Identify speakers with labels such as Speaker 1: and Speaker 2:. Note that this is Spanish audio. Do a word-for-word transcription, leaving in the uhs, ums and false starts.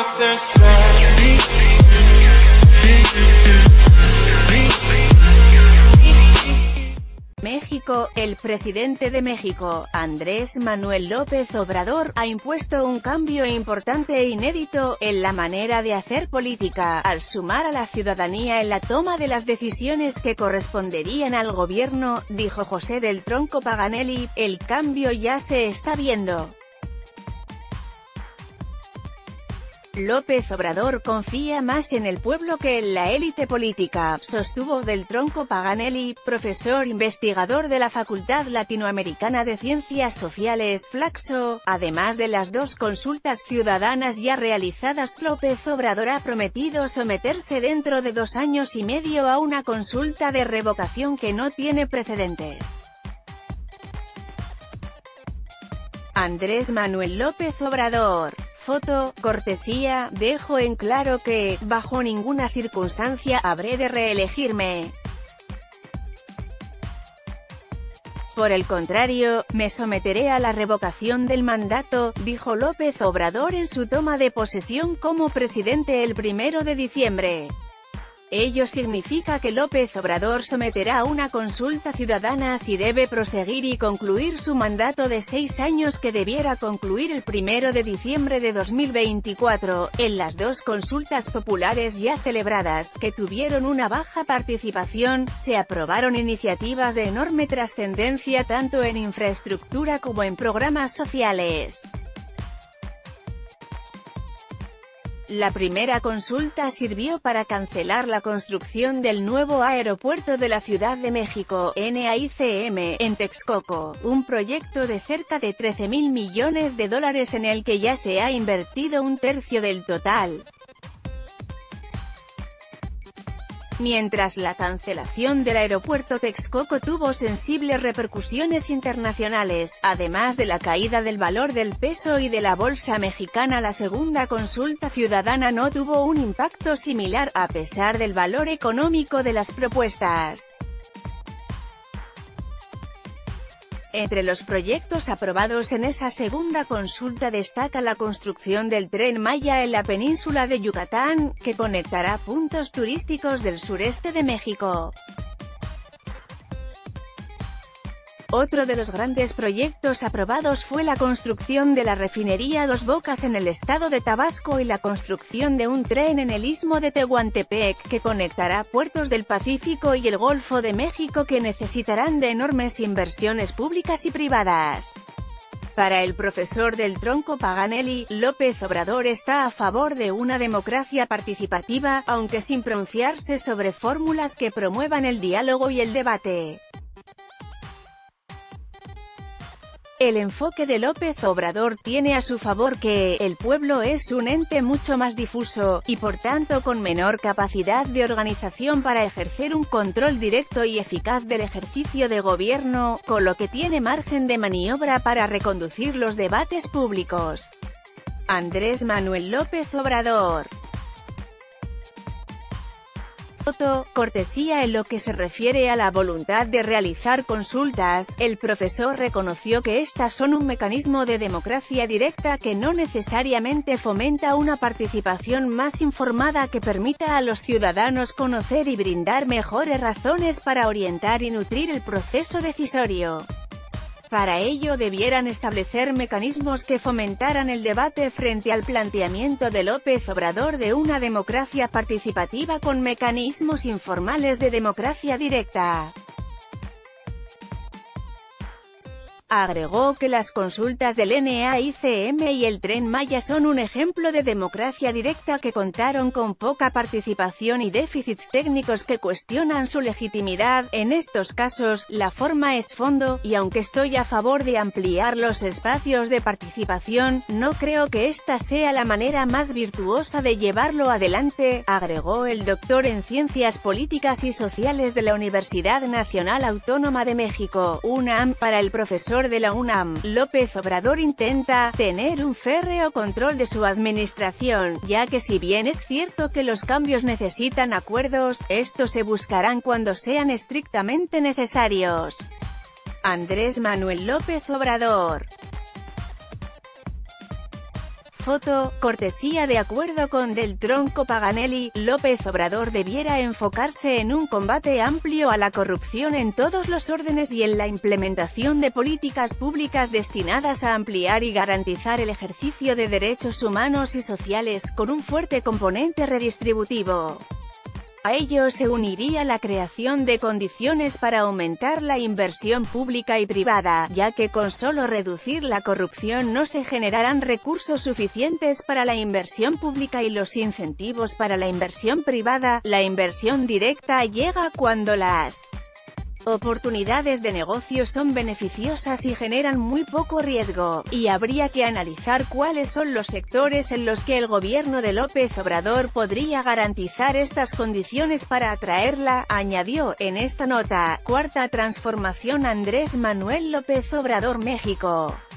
Speaker 1: México. El presidente de México, Andrés Manuel López Obrador, ha impuesto un cambio importante e inédito en la manera de hacer política, al sumar a la ciudadanía en la toma de las decisiones que corresponderían al gobierno, dijo José del Tronco Paganelli. El cambio ya se está viendo. López Obrador confía más en el pueblo que en la élite política, sostuvo del Tronco Paganelli, profesor investigador de la Facultad Latinoamericana de Ciencias Sociales, Flaxo. Además de las dos consultas ciudadanas ya realizadas, López Obrador ha prometido someterse dentro de dos años y medio a una consulta de revocación que no tiene precedentes. Andrés Manuel López Obrador. Foto, cortesía, dejo en claro que, bajo ninguna circunstancia, habré de reelegirme. Por el contrario, me someteré a la revocación del mandato, dijo López Obrador en su toma de posesión como presidente el primero de diciembre. Ello significa que López Obrador someterá a una consulta ciudadana si debe proseguir y concluir su mandato de seis años que debiera concluir el primero de diciembre de dos mil veinticuatro. En las dos consultas populares ya celebradas, que tuvieron una baja participación, se aprobaron iniciativas de enorme trascendencia tanto en infraestructura como en programas sociales. La primera consulta sirvió para cancelar la construcción del nuevo aeropuerto de la Ciudad de México, N A I C M, en Texcoco, un proyecto de cerca de trece mil millones de dólares en el que ya se ha invertido un tercio del total. Mientras la cancelación del aeropuerto Texcoco tuvo sensibles repercusiones internacionales, además de la caída del valor del peso y de la bolsa mexicana, la segunda consulta ciudadana no tuvo un impacto similar, a pesar del valor económico de las propuestas. Entre los proyectos aprobados en esa segunda consulta destaca la construcción del Tren Maya en la península de Yucatán, que conectará puntos turísticos del sureste de México. Otro de los grandes proyectos aprobados fue la construcción de la refinería Dos Bocas en el estado de Tabasco y la construcción de un tren en el istmo de Tehuantepec, que conectará puertos del Pacífico y el Golfo de México que necesitarán de enormes inversiones públicas y privadas. Para el profesor del Tronco Paganelli, López Obrador está a favor de una democracia participativa, aunque sin pronunciarse sobre fórmulas que promuevan el diálogo y el debate. El enfoque de López Obrador tiene a su favor que el pueblo es un ente mucho más difuso, y por tanto con menor capacidad de organización para ejercer un control directo y eficaz del ejercicio de gobierno, con lo que tiene margen de maniobra para reconducir los debates públicos. Andrés Manuel López Obrador. Foto, cortesía. En lo que se refiere a la voluntad de realizar consultas, el profesor reconoció que estas son un mecanismo de democracia directa que no necesariamente fomenta una participación más informada que permita a los ciudadanos conocer y brindar mejores razones para orientar y nutrir el proceso decisorio. Para ello debieran establecer mecanismos que fomentaran el debate frente al planteamiento de López Obrador de una democracia participativa con mecanismos informales de democracia directa. Agregó que las consultas del N A I C M y el Tren Maya son un ejemplo de democracia directa que contaron con poca participación y déficits técnicos que cuestionan su legitimidad. En estos casos, la forma es fondo, y aunque estoy a favor de ampliar los espacios de participación, no creo que esta sea la manera más virtuosa de llevarlo adelante, agregó el doctor en Ciencias Políticas y Sociales de la Universidad Nacional Autónoma de México, UNAM. Para el profesor de la UNAM, López Obrador intenta tener un férreo control de su administración, ya que si bien es cierto que los cambios necesitan acuerdos, estos se buscarán cuando sean estrictamente necesarios. Andrés Manuel López Obrador. Foto, cortesía de acuerdo con Del Tronco Paganelli. López Obrador debiera enfocarse en un combate amplio a la corrupción en todos los órdenes y en la implementación de políticas públicas destinadas a ampliar y garantizar el ejercicio de derechos humanos y sociales, con un fuerte componente redistributivo. A ello se uniría la creación de condiciones para aumentar la inversión pública y privada, ya que con solo reducir la corrupción no se generarán recursos suficientes para la inversión pública y los incentivos para la inversión privada. La inversión directa llega cuando las oportunidades de negocio son beneficiosas y generan muy poco riesgo, y habría que analizar cuáles son los sectores en los que el gobierno de López Obrador podría garantizar estas condiciones para atraerla, añadió. En esta nota, Cuarta Transformación. Andrés Manuel López Obrador. México.